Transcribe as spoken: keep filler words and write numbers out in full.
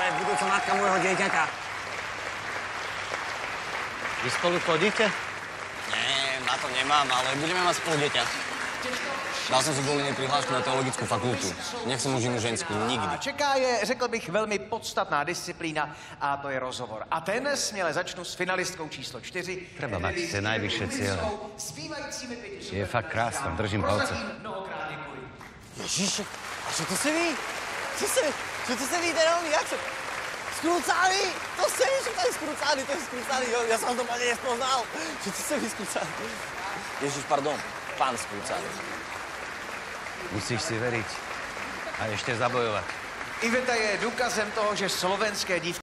je budúca matka môjho dieťaťa. Vy spolu chodíte? Nie, na to nemám, ale budeme mať spolu dieťa. Dal som si kvôli nej prihlášku na teologickú fakultu. Nechcem už inú ženskú, nikdy. Čeká je, řekl bych, velmi podstatná disciplína a to je rozhovor. A ten směle začnu s finalistkou číslo čtyři. Treba mať tie najvyššie ciele. Je fakt krásna, držím palce. Ježiš, a čo to si vy? Čo si, čo to si vy, Deroni, jak sa... Skrúcaný! To si vy, čo to je skrúcaný, to je skrúcaný. Jo, ja som to ani nespoznal. Čo to si vy skrúcaný? Ježiš, pardon, pán skrúcaný. Musíš si veriť a ešte zabojovať. Iveta je důkazem toho, že slovenské dívky